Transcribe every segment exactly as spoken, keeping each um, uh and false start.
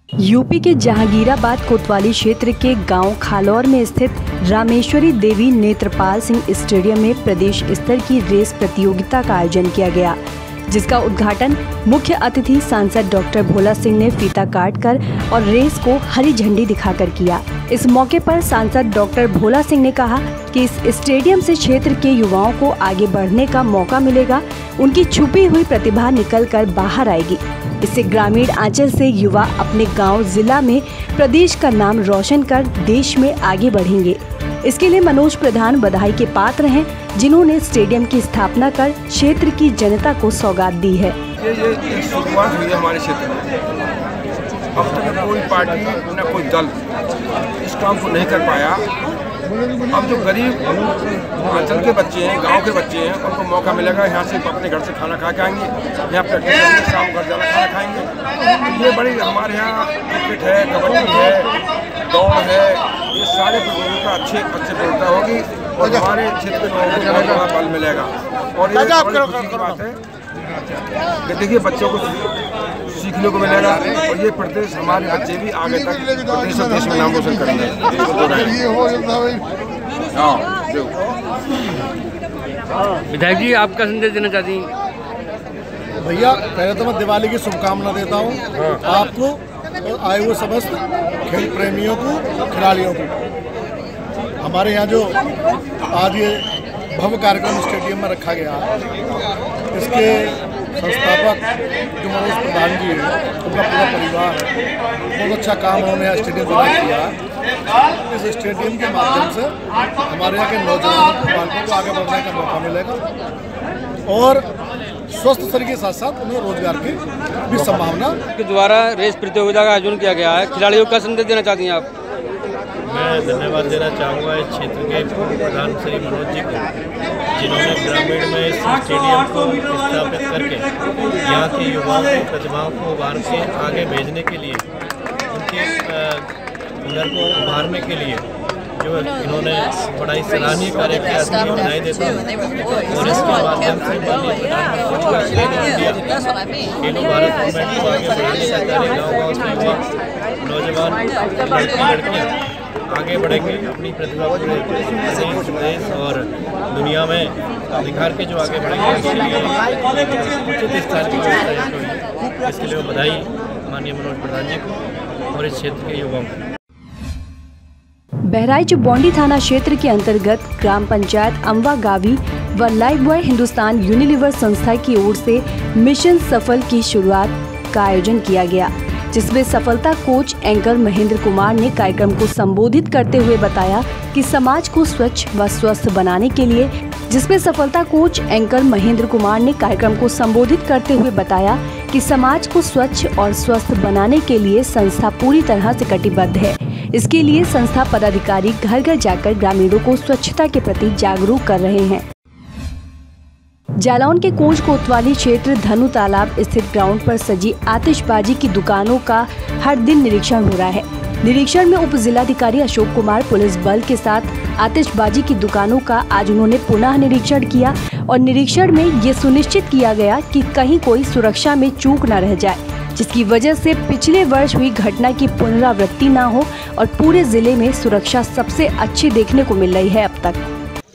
UP के जहांगीराबाद कोतवाली क्षेत्र के गांव खालौर में स्थित रामेश्वरी देवी नेत्रपाल सिंह स्टेडियम में प्रदेश स्तर की रेस प्रतियोगिता का आयोजन किया गया, जिसका उद्घाटन मुख्य अतिथि सांसद डॉक्टर भोला सिंह ने फीता काटकर और रेस को हरी झंडी दिखाकर किया। इस मौके पर सांसद डॉक्टर भोला सिंह ने कहा कि इस स्टेडियम से क्षेत्र के युवाओं को आगे बढ़ने का मौका मिलेगा, उनकी छुपी हुई प्रतिभा निकलकर बाहर आएगी। इससे ग्रामीण आंचल से युवा अपने गांव, जिला में प्रदेश का नाम रोशन कर देश में आगे बढ़ेंगे। इसके लिए मनोज प्रधान बधाई के पात्र हैं, जिन्होंने स्टेडियम की स्थापना कर क्षेत्र की जनता को सौगात दी है। ये ये शुरुआत हुई है हमारे क्षेत्र में। अब तक कोई पार्टी न कोई दल इस काम को नहीं कर पाया। अब जो गरीब अंचल के बच्चे हैं, गांव के बच्चे हैं, उनको मौका मिलेगा। यहाँ से अपने घर से खाना खा के आएंगे, यहाँ प्रैक्टिस करेंगे, शाम घर जाना खाना खाएंगे। ये बड़ी हमारे यहाँ क्रिकेट है, कबड्डी है, दौड़ है, ये सारे प्रतियोगिता अच्छे अच्छे प्रतियोगिता होगी और हमारे क्षेत्र में लोगों को बहुत बड़ा बल मिलेगा। और ये बड़ी खुशी की बात है कि देखिए बच्चों को सीखने को मिलेगा और ये प्रदेश हमारे बच्चे भी आगे तक प्रदेश और देश में नाम रोशन करेंगे। विधायक जी, आपका संदेश देना चाहती हैं? भैया, पहले तो मैं दिवाली की शुभकामना देता हूँ आपको और आए हुए समस्त खेल प्रेमियों को, खिलाड़ियों को। हमारे यहाँ जो आज ये भव्य कार्यक्रम स्टेडियम में रखा गया, इसके संस्थापक जो मनोज प्रधान जी हैं, उनका पूरा परिवार है, बहुत अच्छा काम उन्होंने स्टेडियम बना किया। इस स्टेडियम के माध्यम से हमारे यहाँ के नौजवानों को, बालकों को आगे बढ़ने का मौका मिलेगा और स्वस्थ शरीर के साथ साथ उन्हें रोजगार की भी संभावना के द्वारा रेस प्रतियोगिता का आयोजन किया गया है। खिलाड़ियों का संदेश देना चाहती हैं आप? मैं धन्यवाद देना चाहूँगा इस क्षेत्र के प्रधान श्री मनोज जी को, जिन्होंने ग्रामीण में इस स्टेडियम को स्थापित करके यहाँ के युवाओं की प्रतिभाओं को उभार के आगे भेजने के लिए, उनके हुनर को उभारने के लिए जो इन्होंने बड़ा ही सराहनीय कार्य किया, इसकी बधाई देता हूँ। और इसके माध्यम से माननीय प्रधानमंत्री का खेलो इंडिया, खेलो भारत मूवमेंट को आगे बढ़ाने का कार्य गाँव गाँव से युवा, नौजवान, लड़की लड़कियाँ आगे बढ़ेंगे, अपनी प्रतिभा पूरे प्रदेश देश और दुनिया में निखार के जो आगे बढ़ेंगे, इसके लिए उचित स्थान की व्यवस्था हुई। इसके लिए बधाई माननीय मनोज प्रधान जी को और इस क्षेत्र के युवाओं को। बहराइच बौंडी थाना क्षेत्र के अंतर्गत ग्राम पंचायत अम्वा गावी व लाइफ बॉय हिंदुस्तान यूनिलीवर संस्था की ओर से मिशन सफल की शुरुआत का आयोजन किया गया, जिसमें सफलता कोच एंकर महेंद्र कुमार ने कार्यक्रम को संबोधित करते हुए बताया कि समाज को स्वच्छ व स्वस्थ बनाने के लिए जिसमें सफलता कोच एंकर महेंद्र कुमार ने कार्यक्रम को संबोधित करते हुए बताया कि समाज को स्वच्छ और स्वस्थ बनाने के लिए संस्था पूरी तरह से कटिबद्ध है। इसके लिए संस्था पदाधिकारी घर घर जाकर ग्रामीणों को स्वच्छता के प्रति जागरूक कर रहे हैं। जालौन के कोच कोतवाली क्षेत्र धनु तालाब स्थित ग्राउंड पर सजी आतिशबाजी की दुकानों का हर दिन निरीक्षण हो रहा है। निरीक्षण में उप जिलाधिकारी अशोक कुमार पुलिस बल के साथ आतिशबाजी की दुकानों का आज उन्होंने पुनः निरीक्षण किया और निरीक्षण में ये सुनिश्चित किया गया कि कहीं कोई सुरक्षा में चूक न रह जाए, जिसकी वजह से पिछले वर्ष हुई घटना की पुनरावृत्ति न हो और पूरे जिले में सुरक्षा सबसे अच्छी देखने को मिल रही है अब तक।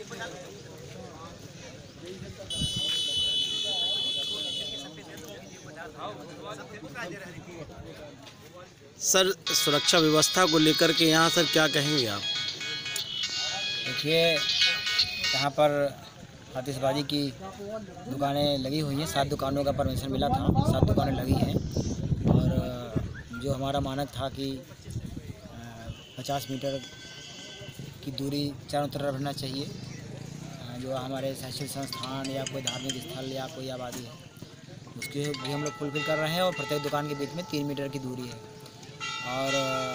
सर, सुरक्षा व्यवस्था को लेकर के यहाँ सर क्या कहेंगे आप? देखिए, यहाँ पर आतिशबाजी की दुकानें लगी हुई हैं। सात दुकानों का परमिशन मिला था, सात दुकानें लगी हैं और जो हमारा मानक था कि पचास मीटर की दूरी चारों तरफ रहना चाहिए, जो हमारे शैक्षणिक संस्थान या कोई धार्मिक स्थल या कोई आबादी है, उसके भी हम लोग फुलफिल कर रहे हैं और प्रत्येक दुकान के बीच में तीन मीटर की दूरी है और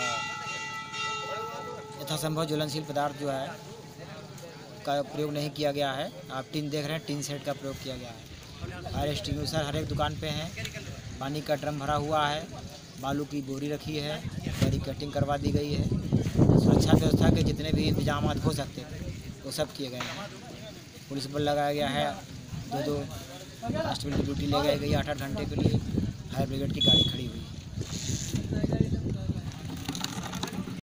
यथासंभव ज्वलनशील पदार्थ जो है का प्रयोग नहीं किया गया है। आप टीन देख रहे हैं, टीन सेट का प्रयोग किया गया है। फायर एक्सटिंग्विशर हर एक दुकान पे हैं, पानी का ड्रम भरा हुआ है, बालू की बोरी रखी है, बड़ी कटिंग करवा दी गई है। सुरक्षा व्यवस्था के जितने भी इंतजाम हो सकते थे वो सब किए गए हैं। पुलिस बल लगाया गया है, दो दो कांस्टेबल की ड्यूटी ले गई गई आठ आठ घंटे के लिए। फायर ब्रिगेड की गाड़ी खड़ी हुई है।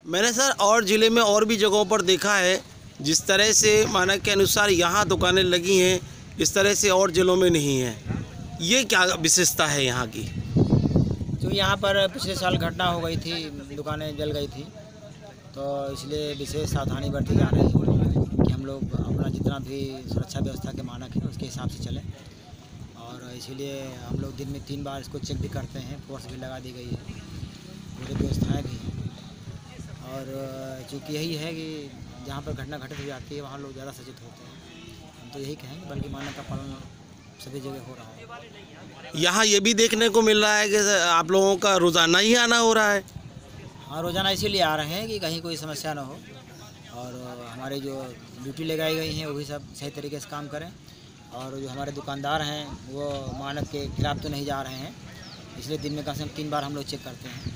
मैंने सर और ज़िले में और भी जगहों पर देखा है, जिस तरह से मानक के अनुसार यहाँ दुकानें लगी हैं, इस तरह से और ज़िलों में नहीं है। ये क्या विशेषता है यहाँ की? जो यहाँ पर पिछले साल घटना हो गई थी, दुकानें जल गई थी, तो इसलिए विशेष सावधानी बरती जा रही है कि हम लोग अपना जितना भी सुरक्षा व्यवस्था के मानक है उसके हिसाब से चलें। और इसीलिए हम लोग दिन में तीन बार इसको चेक भी करते हैं, फोर्स भी लगा दी गई है, पूरी व्यवस्थाएँ भी हैं। और चूँकि यही है कि जहाँ पर घटना घटित हो जाती है वहाँ लोग ज़्यादा सचेत होते हैं। हम तो यही कहेंगे, बल्कि मानक का पालन सभी जगह हो रहा है। यहाँ ये भी देखने को मिल रहा है कि आप लोगों का रोज़ाना ही आना हो रहा है। हाँ, रोज़ाना इसीलिए आ रहे हैं कि कहीं कोई समस्या ना हो, और हमारे जो ड्यूटी लगाई गई हैं वो भी सब सही तरीके से काम करें। और जो हमारे दुकानदार हैं वो मानक के खिलाफ तो नहीं जा रहे हैं, इसलिए दिन में कम से कम तीन बार हम लोग चेक करते हैं।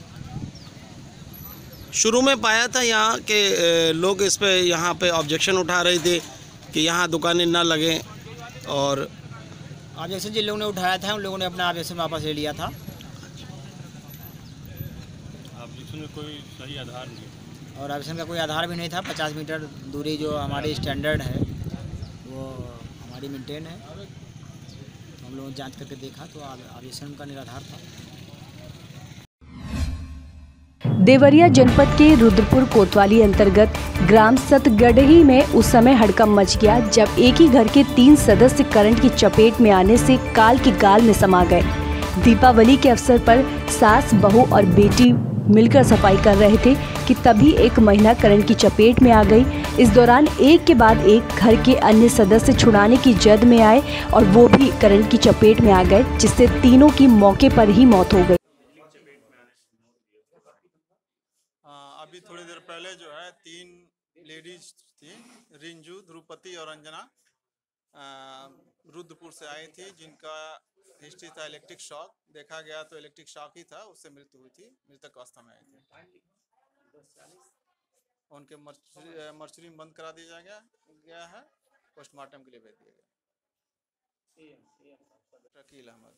शुरू में पाया था यहाँ के लोग इस पे यहाँ पे ऑब्जेक्शन उठा रहे थे कि यहाँ दुकानें ना लगें, और ऑब्जेक्शन जिन लोगों ने उठाया था उन लोगों ने अपना ऑब्जेक्शन वापस ले लिया था। ऑब्जेक्शन में कोई सही आधार नहीं, और ऑब्जेक्शन का कोई आधार भी नहीं था। पचास मीटर दूरी जो हमारी स्टैंडर्ड है वो हमारी मेंटेन है, तो हम लोगों ने जांच करके देखा तो ऑब्जेक्शन का निराधार था। देवरिया जनपद के रुद्रपुर कोतवाली अंतर्गत ग्राम सतगढ़ही में उस समय हड़कंप मच गया जब एक ही घर के तीन सदस्य करंट की चपेट में आने से काल की गाल में समा गए। दीपावली के अवसर पर सास, बहू और बेटी मिलकर सफाई कर रहे थे कि तभी एक महिला करंट की चपेट में आ गई। इस दौरान एक के बाद एक घर के अन्य सदस्य छुड़ाने की जद में आए और वो भी करंट की चपेट में आ गए, जिससे तीनों की मौके पर ही मौत हो गई। अभी थोड़ी देर पहले जो है तीन लेडीज थी, रिंजू, ध्रुपति और अंजना, रुद्रपुर से आई थी, जिनका हिस्ट्री था इलेक्ट्रिक शॉक। देखा गया तो इलेक्ट्रिक शॉक ही था, उससे मृत्यु हुई थी, मृतक अवस्था में आई थी। उनके मर्चरी में बंद करा दिया गया गया है, पोस्टमार्टम के लिए भेज दिया गया। शकील अहमद।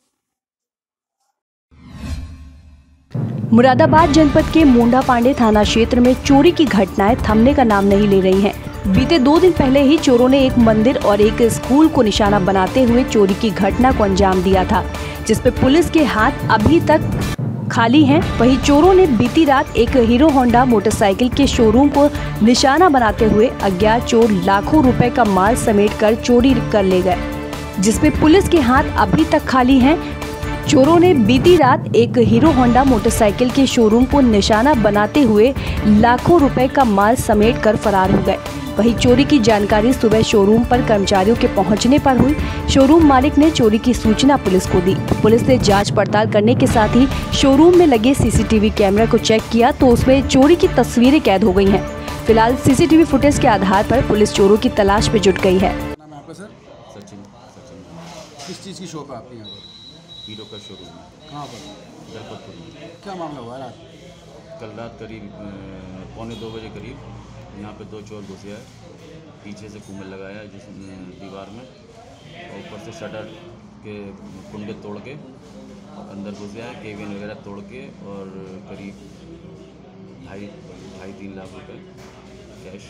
मुरादाबाद जनपद के मोंडा पांडे थाना क्षेत्र में चोरी की घटनाएं थमने का नाम नहीं ले रही हैं। बीते दो दिन पहले ही चोरों ने एक मंदिर और एक स्कूल को निशाना बनाते हुए चोरी की घटना को अंजाम दिया था, जिसपे पुलिस के हाथ अभी तक खाली हैं। वहीं चोरों ने बीती रात एक हीरो होंडा मोटरसाइकिल के शोरूम को निशाना बनाते हुए अज्ञात चोर लाखों रुपए का माल समेट कर चोरी कर ले गए, जिसपे पुलिस के हाथ अभी तक खाली हैं। चोरों ने बीती रात एक हीरो होंडा मोटरसाइकिल के शोरूम को निशाना बनाते हुए लाखों रुपए का माल समेट कर फरार हो गए। वहीं चोरी की जानकारी सुबह शोरूम पर कर्मचारियों के पहुंचने पर हुई। शोरूम मालिक ने चोरी की सूचना पुलिस को दी। पुलिस ने जांच पड़ताल करने के साथ ही शोरूम में लगे सीसीटीवी कैमरा को चेक किया तो उसमें चोरी की तस्वीरें कैद हो गई हैं। फिलहाल सीसीटीवी फुटेज के आधार पर पुलिस चोरों की तलाश में जुट गई है। सचिन सचिन किस चीज़ की शॉप है आपके यहाँ पर? हीरो का शोरूम है। कहाँ पर? जलपतपुर में। क्या मामला हुआ रात? कल रात करीब पौने दो बजे करीब यहाँ पे दो चोर घुसे आए, पीछे से कुम्भल लगाया जिस दीवार में, और ऊपर से शटर के कुंडे तोड़ के अंदर घुसे आए, केबिन वगैरह तोड़ के, और करीब ढाई ढाई तीन लाख रुपए कैश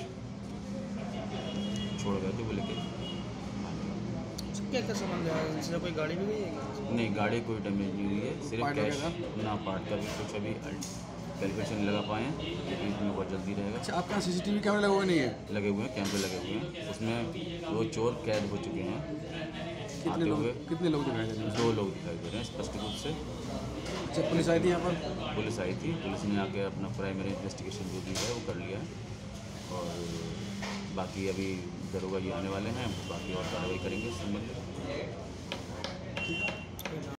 छोड़ गए थे वो लेके। क्या क्या सामान गया? इससे कोई गाड़ी भी गई है? नहीं, गाड़ी कोई डैमेज नहीं हुई है, सिर्फ कैश ना पार्ट का भी कुछ अभी कैलकुलेशन नहीं लगा पाए हैं, लेकिन इसमें बहुत जल्दी रहेगा। अच्छा, आपका सीसीटीवी कैमरे लगे हुए नहीं है? लगे हुए हैं, कैमरे लगे हुए हैं, उसमें दो चोर कैद हो चुके हैं। कितने लोग कितने लोग दिखाई दे रहे हैं? दो लोग दिखाई दे रहे हैं स्पष्ट रूप से। अच्छा, पुलिस आई थी यहाँ पर? पुलिस आई थी, पुलिस ने आके अपना प्राइमरी इन्वेस्टिगेशन जो भी है वो कर लिया है, और बाकी अभी दरोगा जी आने वाले हैं, बाकी और कार्रवाई करेंगे इस संबंध में।